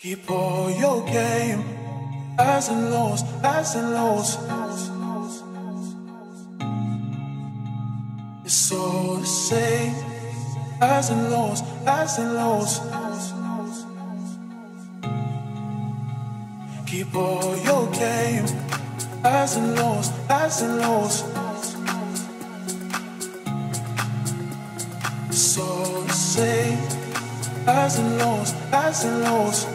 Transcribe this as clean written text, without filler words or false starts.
Keep all your game, highs and lows, highs and lows. It's all the same, highs and lows, highs and lows. Keep all your game, highs and lows, highs and lows. It's all the same, highs and lows, highs and lows.